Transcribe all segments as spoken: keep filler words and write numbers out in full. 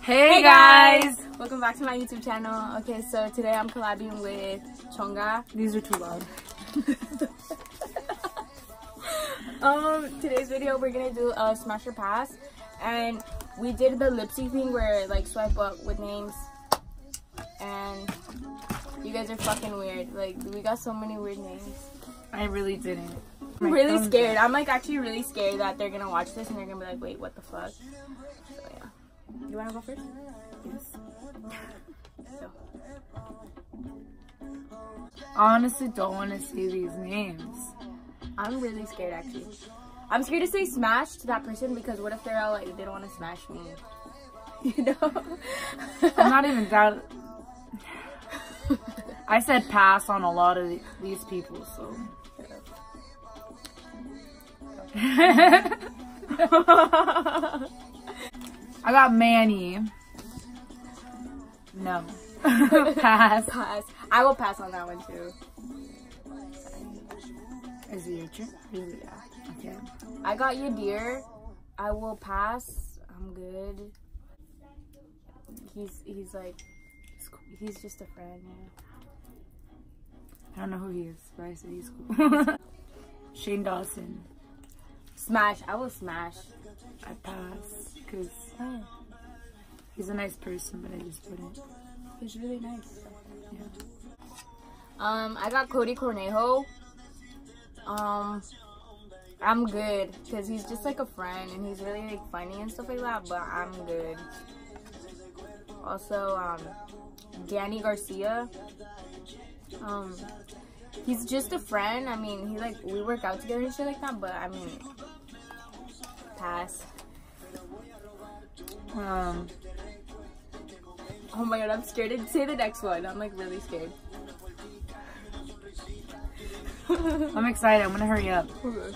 Hey, hey guys! guys! Welcome back to my YouTube channel. Okay, so today I'm collabing with CHONGA. These are too loud. um, today's video we're gonna do a smash or pass, and we did the lip sync thing where like swipe up with names, and you guys are fucking weird. Like we got so many weird names. I really didn't. I'm really scared. I'm like actually really scared that they're gonna watch this and they're gonna be like, wait, what the fuck? So yeah. You wanna go first? Yes. So. Honestly, don't want to say these names. I'm really scared actually. I'm scared to say smash to that person because what if they're all like, they don't want to smash me? You know? I'm not even that. I said pass on a lot of these people, so. I got Manny. No. Pass. Pass. I will pass on that one too. Is it your turn? Is it? Yeah. Okay. I got you, dear. I will pass. I'm good. He's he's like he's just a friend. Yeah. I don't know who he is, but I said he's cool. Shane Dawson. Smash. I will smash. I pass because he's a nice person, but I just wouldn't. He's really nice. Yeah. Um, I got Cody Cornejo. Um, I'm good because he's just like a friend and he's really like funny and stuff like that. But I'm good. Also, um, Danny Garcia. Um, he's just a friend. I mean, he like we work out together and shit like that. But I mean, pass. Um. Oh my god, I'm scared to say the next one. I'm like really scared. I'm excited. I'm gonna hurry up. Okay.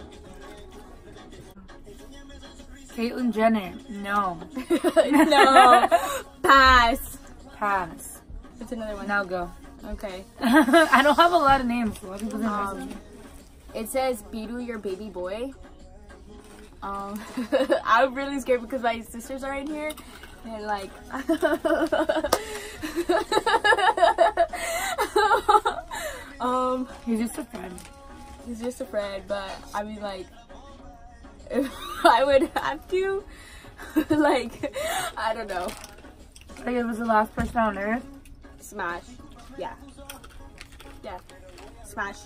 Caitlyn Jenner. No. No. Pass. Pass. What's another one? Now go. Okay. I don't have a lot of names. So um, it says Biru, your baby boy. Um, I'm really scared because my sisters are in here. And like, um, he's just a friend. He's just a friend, but I mean, like, if I would have to, like, I don't know. Like it was the last person on earth. Smash, yeah, yeah, smash.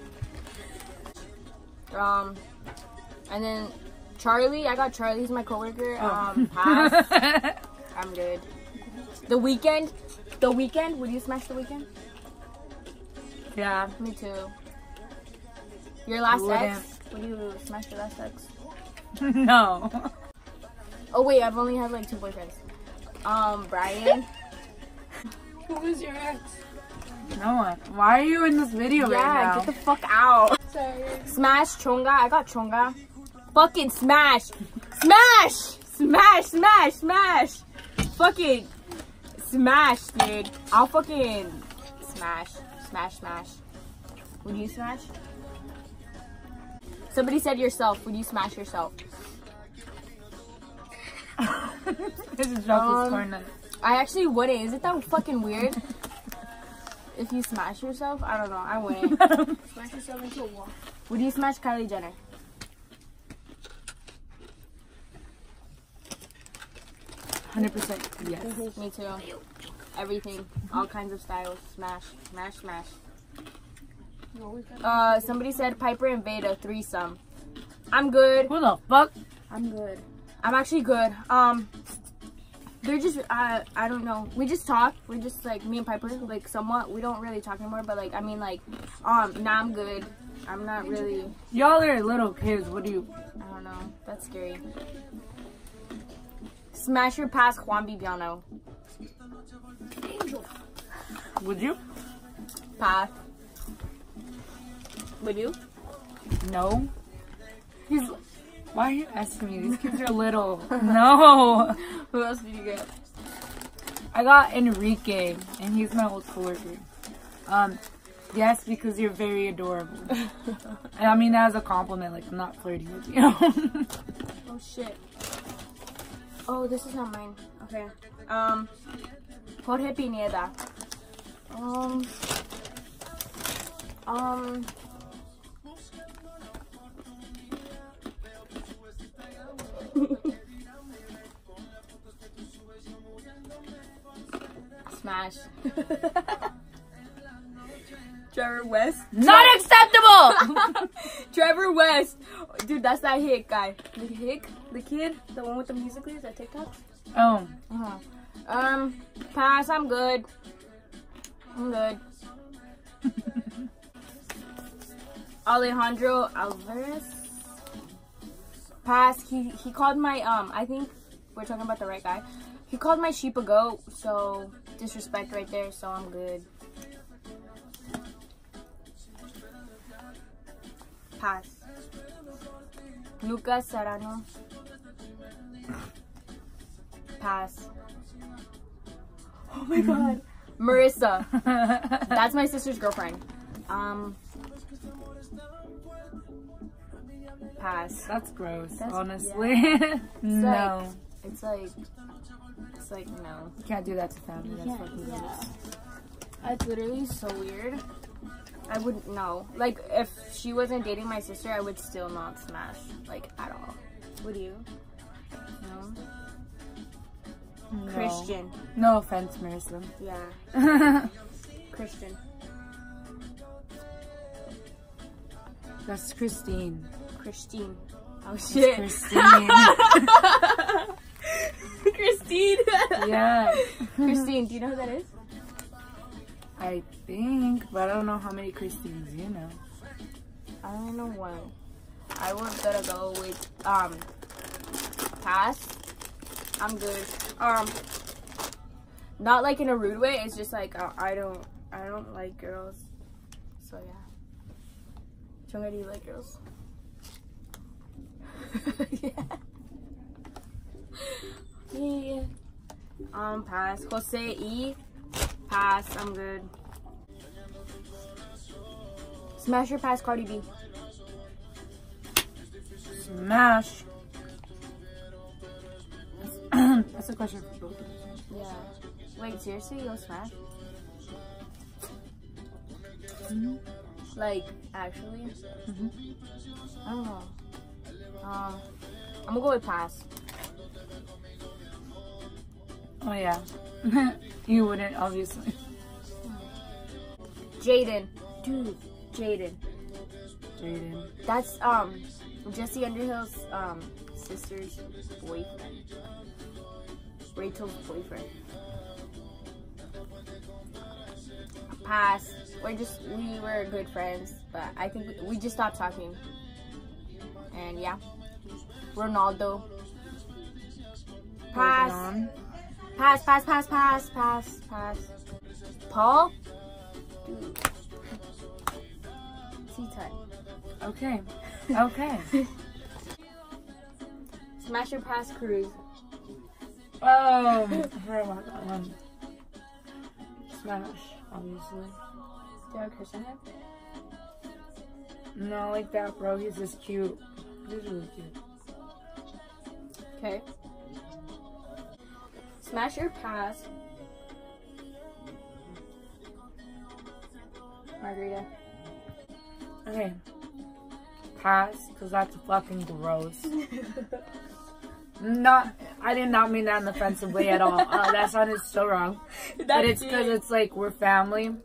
Um, and then Charlie, I got Charlie. He's my coworker. Oh. Um, pass. I'm good. The Weekend, the Weekend. Would you smash The Weekend? Yeah. Me too. Your last ex? Would you smash your last ex? No. Oh wait, I've only had like two boyfriends. Um, Brian. Who was your ex? No one. Why are you in this video yeah, right now? Yeah, get the fuck out. Sorry. Smash Chonga. I got Chonga. Fucking smash, smash, smash, smash, smash. Fucking smash, dude. I'll fucking smash, smash, smash. Would you smash? Somebody said yourself. Would you smash yourself? This is um, I actually wouldn't. Isn't that fucking weird? If you smash yourself, I don't know. I wouldn't. Smash yourself into a wall. Would you smash Kylie Jenner? one hundred percent yes. Me too. Everything. All kinds of styles. Smash. Smash, smash. Uh, somebody said Piper and Veda threesome. I'm good. Who the fuck? I'm good. I'm actually good. Um, they're just, uh, I don't know. We just talk. We're just like, me and Piper, like somewhat. We don't really talk anymore, but like, I mean like, um, nah, I'm good. I'm not really. Y'all are little kids. What do you? I don't know. That's scary. Smash or pass Juan Bibiano? Would you? Pass. Would you? No. He's. Why are you asking me? These kids are little. No. Who else did you get? I got Enrique, and he's my old coworker. Um, yes, because you're very adorable. And I mean that as a compliment. Like I'm not flirting with you. Oh shit. Oh, this is not mine. Okay. Um, Jorge Pineda. Um, um, Smash. Trevor West. Not acceptable! Trevor West. Dude, that's that Hick guy. The Hick? The kid? The one with the musical.ly? That TikTok? Oh. Uh-huh. Um, pass. I'm good. I'm good. Alejandro Alvarez. Pass. He he called my um. I think we're talking about the right guy. He called my sheep a goat, so disrespect right there. So I'm good. Pass. Lucas Serrano. Pass. Oh my god. Marissa. That's my sister's girlfriend. Um. Pass. That's gross, That's, honestly. Yeah. No. Like, it's like, it's like, no. You can't do that to family. You That's can't, fucking yeah. gross. It's literally so weird. I wouldn't know. Like, if she wasn't dating my sister, I would still not smash, like, at all. Would you? No? No. Christian. No offense, Marissa. Yeah. Christian. That's Christine. Christine. Oh, That's shit. Christine. Christine. Yeah. Christine, do you know who that is? I think, but I don't know how many Christines you know. I don't know one. I was gonna go with, um, pass. I'm good. Um, not like in a rude way. It's just like, uh, I don't, I don't like girls. So, yeah. Chonga, do you like girls? Yeah. Yeah. Um, pass. Jose E. Pass. I'm good. Smash or pass, Cardi B? Smash. That's, that's a question for both of us. Yeah. Wait, seriously? You'll smash? Mm-hmm. Like, actually? Mm-hmm. I don't know. Um, I'm gonna go with pass. Oh, yeah. You wouldn't, obviously. Jaden. Dude, Jaden. Jaden. That's, um, Jesse Underhill's, um, sister's boyfriend. Rachel's boyfriend. Pass. We're just, we were good friends, but I think we, we just stopped talking. And yeah. Ronaldo. Pass. Pass, pass, pass, pass, pass, pass. Paul? Dude. C-type. Okay. Okay. Smash or pass, Cruz? Oh, I forgot about that one. Smash, obviously. Do you have a crush on him? No, like that, bro. He's just cute. He's really cute. Okay. Smash or pass? Margarita. Okay. Pass, because that's fucking gross. Not, I did not mean that in an offensive way at all. Uh, that sounded so wrong. That's but it's because it. it's like we're family.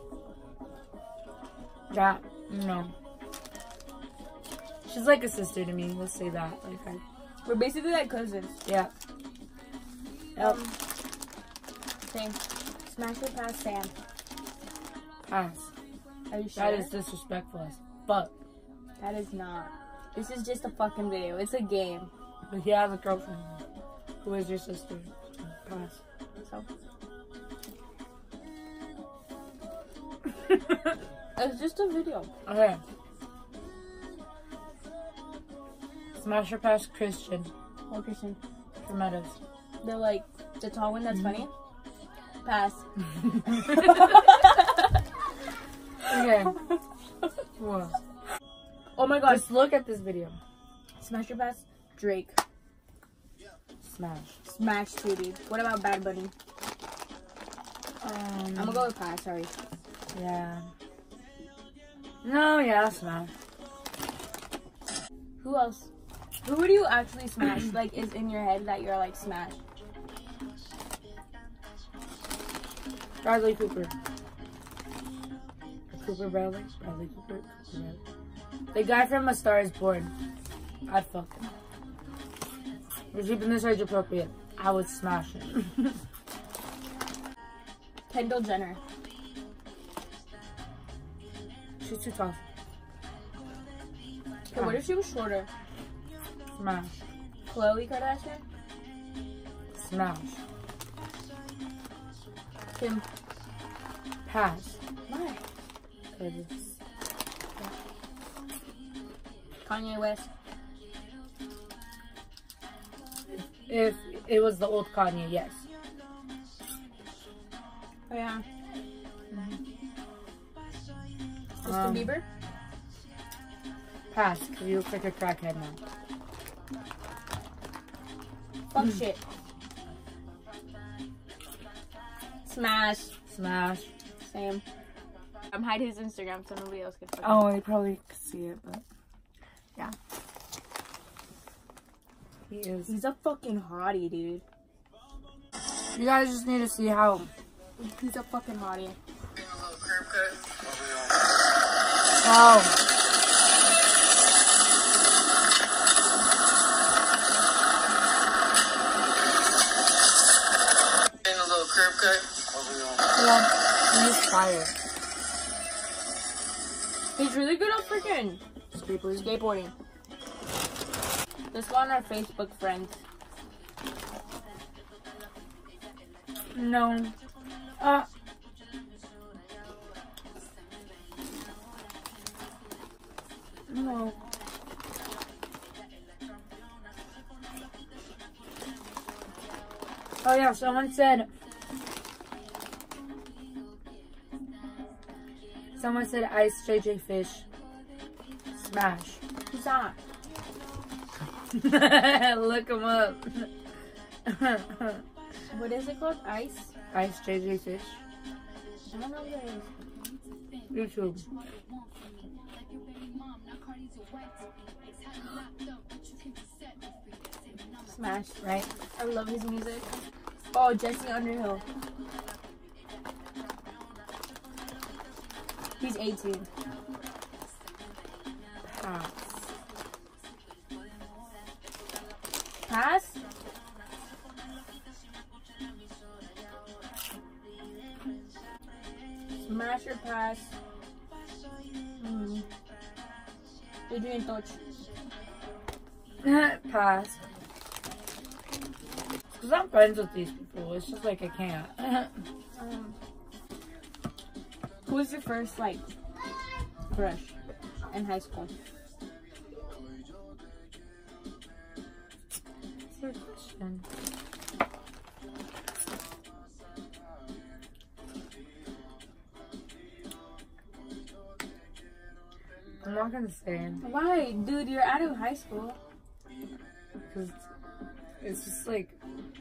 That, you know. She's like a sister to me. Let's say that. Like I, We're basically like cousins. yeah. Yep. Um, same. Smash or pass, Sam? Pass. Are you sure? That is disrespectful as fuck. That is not. This is just a fucking video. It's a game. But he has a girlfriend who is your sister. Pass. So. It's just a video. Okay. Smash or pass, Christian. Oh, Christian. For Meadows. They're like the tall one that's funny. Pass. Okay. Whoa. Oh my god. Just look at this video. Smash or pass? Drake. Smash. Smash too, dude. What about Bad Bunny? Um, I'm gonna go with pass. Sorry. Yeah. No, yeah, Smash. Who else? Who would you actually smash? Like, is in your head that you're like smash? Bradley Cooper. Cooper Bradley? Bradley Cooper? Cooper Bradley. The guy from A Star Is Born. I'd fuck him. We're keeping this age appropriate. I would smash him. Kendall Jenner. She's too tough. Okay, what if she was shorter? Smash. Khloe Kardashian? Smash. Kim. Pass. Why? Cause it's... Kanye West. If it was the old Kanye, yes. Oh yeah. Mm-hmm. Justin Um, Bieber? Pass, because he looks like a crackhead now. Fuck shit. Smash. Smash. Same. I'm hiding his Instagram so nobody else can fucking. Oh, they probably could see it, but... Yeah. He is. He's a fucking hottie, dude. You guys just need to see how... He's a fucking hottie. Oh. A little curb cut. Yeah, he's fire. He's really good at freaking Skateboarding. skateboarding. Let's go on our Facebook friends. No. Uh. No. Oh yeah, someone said... Someone said Ice J J Fish. Smash. Who's that? Look him up. What is it called? Ice? Ice J J Fish. I don't know what that is. YouTube. Smash. Right? I love his music. Oh, Jesse Underhill. He's eighteen. Pass. Pass? Smash or pass? Hmm. Adrian Touch. Pass. Because I'm friends with these people. It's just like I can't. Um, who was your first, like, crush in high school? That's a good question. I'm not gonna say Why? Dude, you're out of high school. because it's just like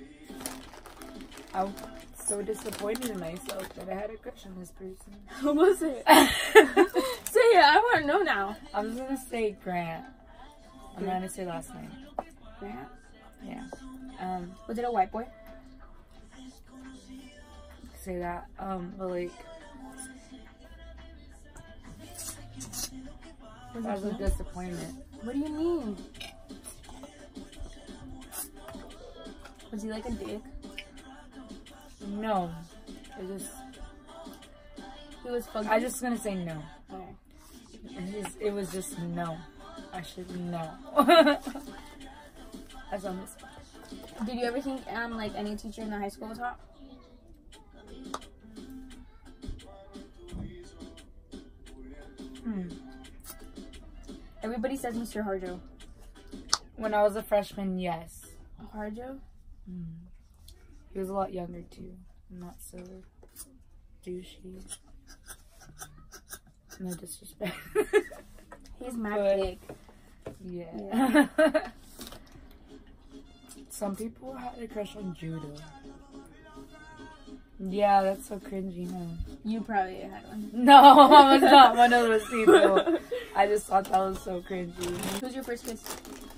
I'm so disappointed in myself that I had a crush on this person. Who was it? Say it, I want to know now. I'm just gonna say Grant. I'm not gonna say last name. Grant? Yeah. Um, Was it a white boy? say that. Um, but like Was that was a it disappointment. What do you mean? Was he like a dick? No. It just He was fucking. I just gonna say no. Okay. It, just, it was just no. I should know. That's on this. Did you ever think um like any teacher in the high school was hot? Hmm. Everybody says Mister Harjo. When I was a freshman, yes. Harjo? Mm. He was a lot younger too. Not so douchey. No disrespect. He's mad But- big. Yeah. Yeah. Some people had a crush on Judo. Yeah, that's so cringy, huh? You probably had one. No, I was not one of those people. I just thought that was so cringy. Who's your first kiss?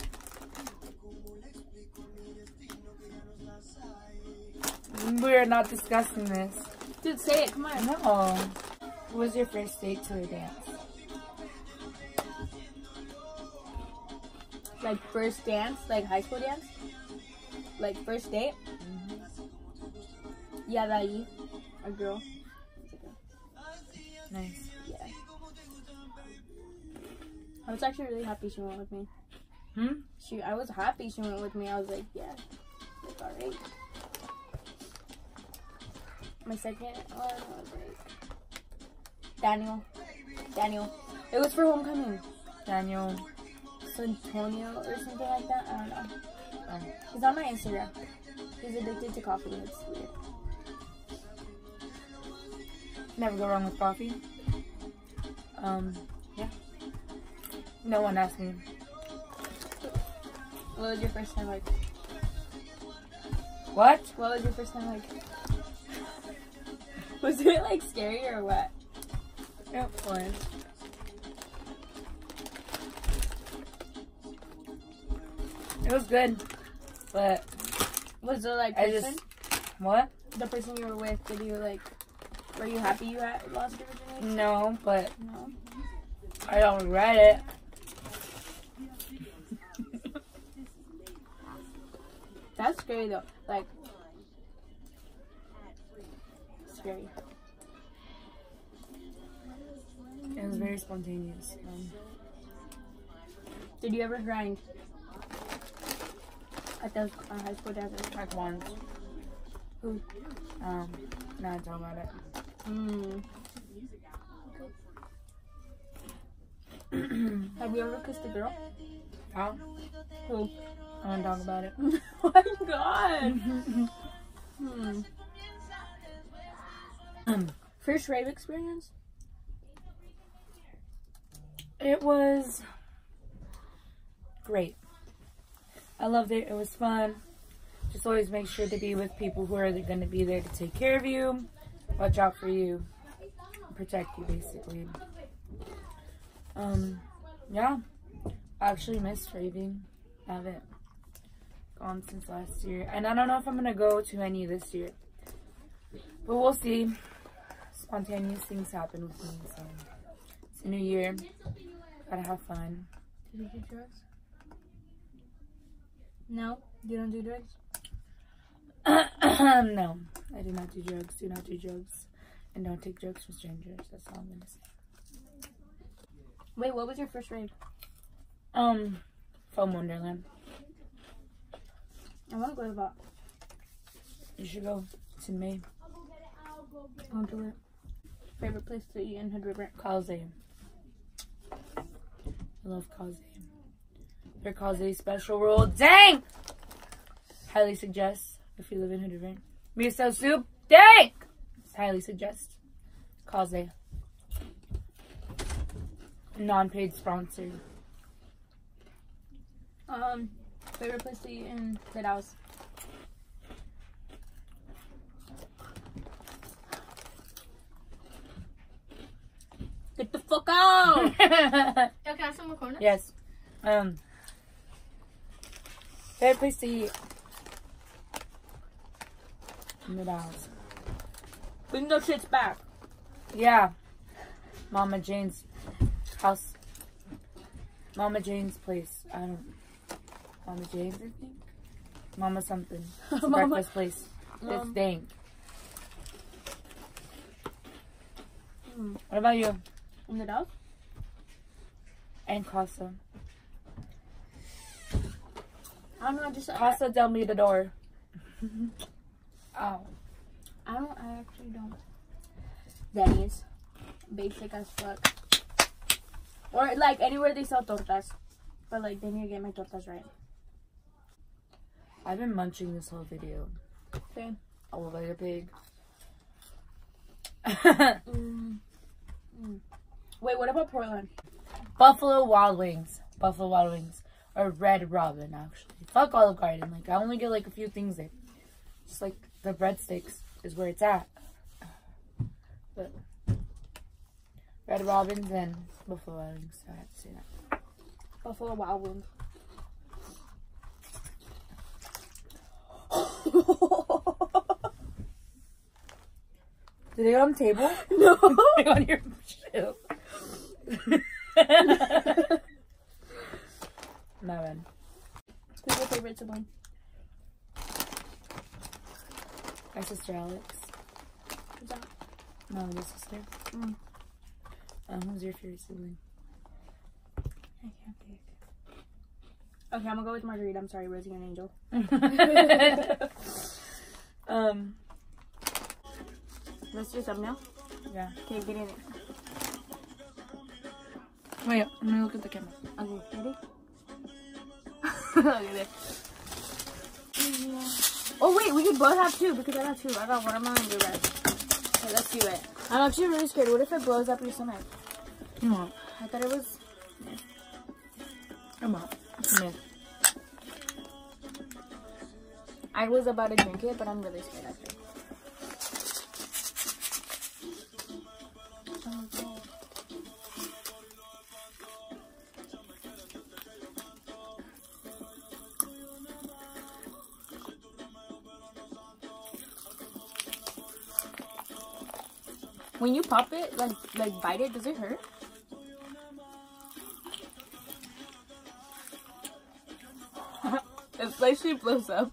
We're not discussing this. Dude, say it. Come on. No. Who was your first date to a dance? Like first dance? Like high school dance? Like first date? Mm-hmm. Yeah, that you. A girl. Nice. Yeah. I was actually really happy she went with me. Hmm? She, I was happy she went with me. I was like, yeah, it's alright. My second one was like Daniel. Daniel. It was for homecoming. Daniel. Antonio or something like that. I don't know. Oh. He's on my Instagram. He's addicted to coffee. It's weird. Never go wrong with coffee. Um, yeah. No one asked me. What was your first time like? What? What was your first time like? Was it like scary or what? It was. It was good, but Was it like I person? just what? The person you were with, did you like? Were you happy you had lost your virginity? No, but No. I don't regret it. That's scary though. Like scary. It was very spontaneous. Um, Did you ever grind at those uh, high school dances? like once. Who? Um, now I talk about it. Mm. Have you ever kissed a girl? How? Who? I want to talk about it. Oh my god. hmm. First rave experience? It was great. I loved it. It was fun. Just always make sure to be with people who are going to be there to take care of you, watch out for you, protect you, basically. Um, yeah. I actually missed raving. I haven't gone since last year. And I don't know if I'm going to go to any this year. But we'll see. Spontaneous things happen with me, so it's a new year. Gotta have fun. Did you do drugs? No? You don't do drugs? No, I do not do drugs. Do not do drugs. And don't take drugs from strangers. That's all I'm gonna say. Wait, what was your first rave? Um, Foam Wonderland. I want to go to that. You should go. It's in May. I'll do it. Favorite place to eat in Hood River? Causeum. I love Causeum. Their Causeum special roll. Dang! Highly suggest if you live in Hood River. Miso soup. Dang! Highly suggest. Causeum. Non-paid sponsor. Um, favorite place to eat in the house? Get the fuck out! Yo, can I have some more corners? Yes. Um. Favorite place to eat. In the house. Bring those shits back. Yeah. Mama Jane's house. Mama Jane's place. I don't. Mama Jane's, I think. Mama something. It's a Mama- breakfast place. It's Um, dank. Mm. What about you? In the house? And Casa. I don't know. I just I, Casa del Mirador. Oh. I don't. I actually don't. Denny's, basic as fuck. Or like anywhere they sell tortas, but like they need to get my tortas right. I've been munching this whole video. Same. Oh, like a pig. Mm. Mm. Wait, what about Portland? Buffalo Wild Wings. Buffalo Wild Wings. Or Red Robin, actually. Fuck Olive Garden. Like, I only get like a few things there. Just like the breadsticks is where it's at. But Red Robin's and Buffalo Wild Wings, so I have to say that. Buffalo Wild Wings. Did they go on the table? No. On your shoe. My bad. Who's your favorite sibling? My sister Alex. Who's that? My little sister. Mm. Um, who's your favorite sibling? I can't pick. Okay, I'm gonna go with Margarita. I'm sorry, Rosie and Angel. um. That's your thumbnail? Yeah. Okay, get in it. Wait, let me look at the camera. Okay, ready? Okay, there. Oh wait, we could both have two because I got two. I got watermelon and blue red. Okay, let's do it. I'm actually really scared. What if it blows up your stomach? Come on. I thought it was. Come on. Come here. I was about to drink it, but I'm really scared after. When you pop it, like like bite it, does it hurt? It's like she blows up.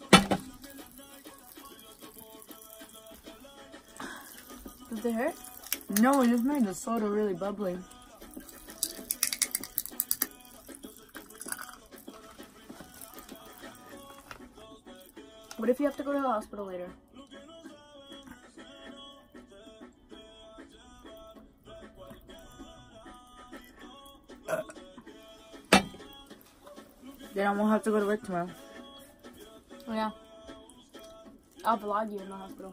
Does it hurt? No, it just made the soda really bubbly. What if you have to go to the hospital later? Then I won't have to go to work tomorrow. Oh yeah. I'll vlog you in the hospital.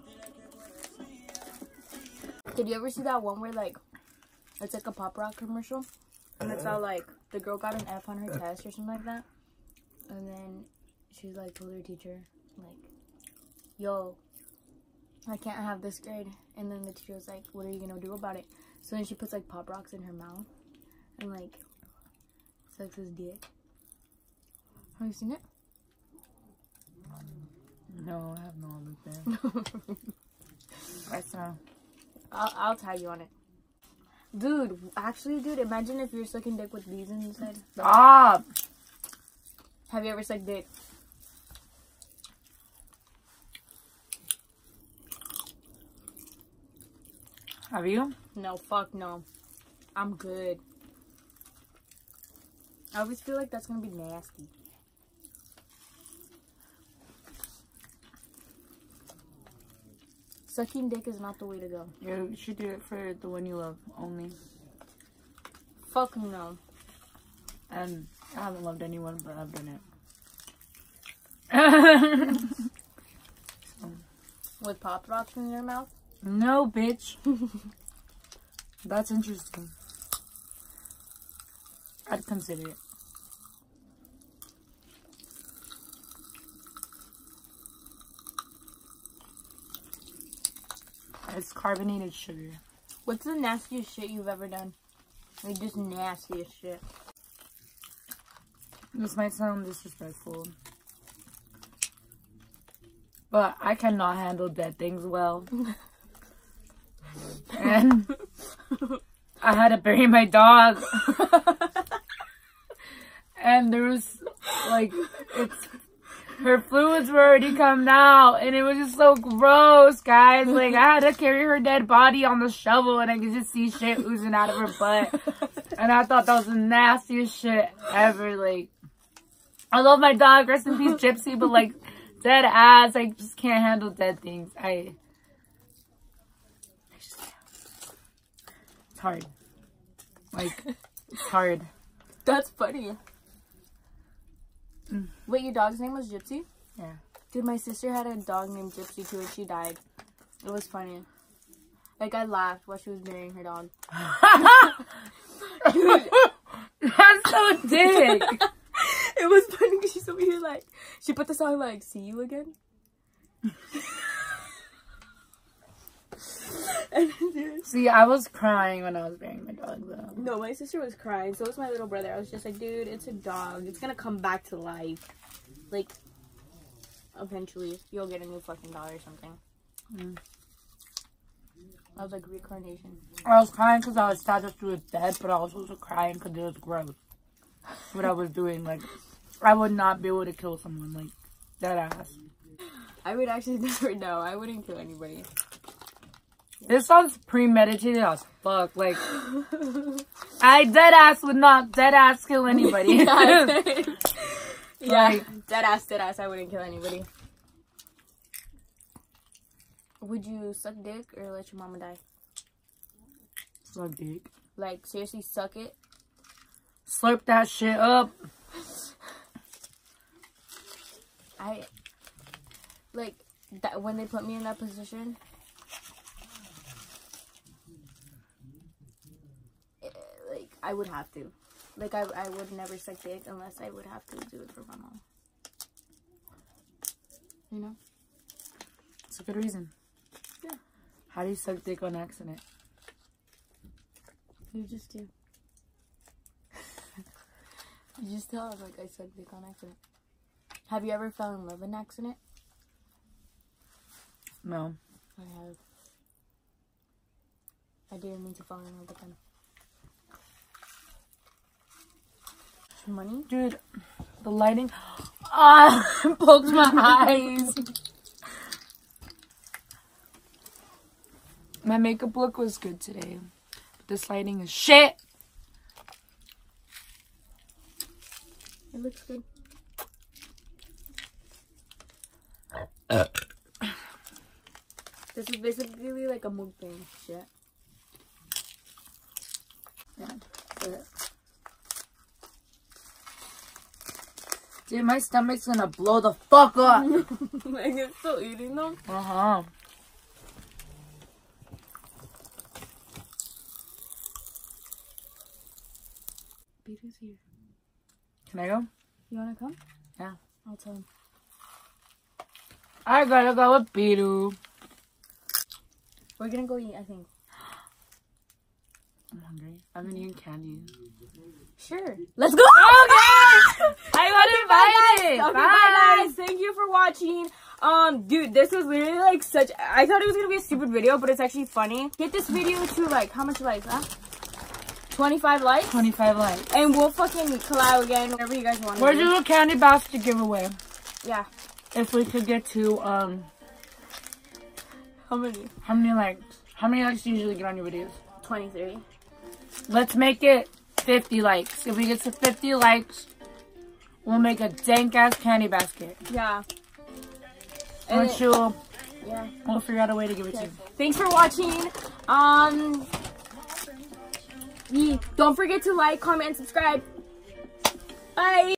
Did you ever see that one where like it's like a Pop Rock commercial? And it's all like the girl got an F on her test or something like that. And then she's like told her teacher, like, yo, I can't have this grade. And then the teacher was like, what are you gonna do about it? So then she puts like Pop Rocks in her mouth and like sucks his dick. Have you seen it? No, I have no look there. I saw. I'll, I'll tag you on it. Dude, actually, dude, imagine if you're sucking dick with these inside. Stop! Have you ever sucked dick? Have you? No, fuck no. I'm good. I always feel like that's gonna be nasty. Sucking dick is not the way to go. Yeah, you should do it for the one you love only. Fuck no. And I haven't loved anyone, but I've done it. So. With Pop Rocks in your mouth? No, bitch. That's interesting. I'd consider it. It's carbonated sugar. What's the nastiest shit you've ever done? Like, just nastiest shit. This might sound disrespectful, but I cannot handle dead things well. And I had to bury my dog. And there was, like, it's... her fluids were already coming out, and it was just so gross, guys. Like, I had to carry her dead body on the shovel, and I could just see shit oozing out of her butt. And I thought that was the nastiest shit ever. Like, I love my dog, rest in peace, Gypsy, but, like, dead ass, I just can't handle dead things. I, I just can't. It's hard. Like, it's hard. That's funny. Mm. Wait, your dog's name was Gypsy? Yeah. Dude, my sister had a dog named Gypsy too, and she died. It was funny. Like, I laughed while she was burying her dog. Dude, that's so dick. It was funny because she's over here like, she put the song like, see you again. And dude, See, I was crying when I was burying my dog, though. no, my sister was crying. So was my little brother. I was just like, dude, it's a dog. It's gonna come back to life. Like, eventually, you'll get a new fucking dog or something. Mm. I was like, reincarnation. I was crying because I was sad that she was dead, but I was also crying because it was gross. What I was doing, like, I would not be able to kill someone, like, dead ass. I would actually never know. I wouldn't kill anybody. This sounds premeditated as fuck. Like, I dead ass would not dead ass kill anybody. Yeah, yeah. Like, Dead ass, dead ass. I wouldn't kill anybody. Would you suck dick or let your mama die? suck dick. Like, seriously, suck it? Slurp that shit up. I, like, that when they put me in that position, it, like, I would have to. Like, I, I would never suck dick unless I would have to do it for my mom. You know? It's a good reason. Yeah. How do you suck dick on accident? You just do. You just tell them, like, I suck dick on accident. Have you ever fell in love in accident? No. I have. I didn't mean to fall in love with them. Money? Dude, the lighting ah poked my eyes. My makeup look was good today, but this lighting is shit. It looks good. Uh. This is basically like a mukbang shit. Yeah, that's it. Dude, my stomach's gonna blow the fuck up. Like, it's still eating them? Uh-huh. Peter's here. Can I go? You wanna come? Yeah. I'll tell him. I gotta go with Piru. We're gonna go eat, I think. I'm hungry. I've been eating candy. Sure. Let's go! Okay! I got invited! Okay, Bye. bye guys. Thank you for watching. Um, dude, this was literally like such. I thought it was gonna be a stupid video, but it's actually funny. Get this video to like how much likes? Huh? twenty-five likes. twenty-five likes. And we'll fucking collab again, whatever you guys want. We're doing a candy basket giveaway. Yeah. If we could get to um, How many? how many likes? How many likes do you usually get on your videos? twenty-three. Let's make it fifty likes. If we get to fifty likes, we'll make a dank ass candy basket. Yeah. And Once it, you, yeah. we'll figure out a way to give it Okay. to you. Thanks for watching. Um. Don't forget to like, comment, and subscribe. Bye.